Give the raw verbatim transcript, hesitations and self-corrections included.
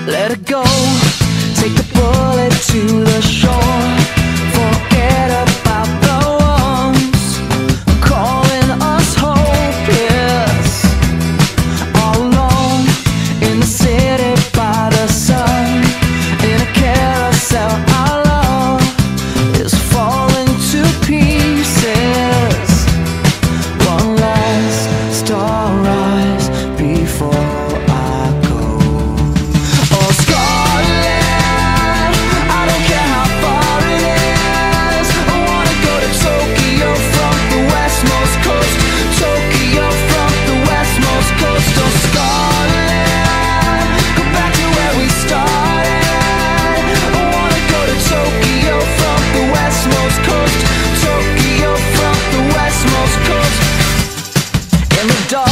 let it go. Take the bullet to the shore. Forget about the ones calling us hopeless. All alone in the city by the sun, in a carousel, our love is falling to pieces. One last star rise before I go. Oh, Scarlett, I don't care how far it is. I wanna go to Tokio from the westmost coast. Tokio from the westmost coast. Oh, Scarlett, go back to where we started. I wanna go to Tokio from the westmost coast. Tokio from the westmost coast. In the dark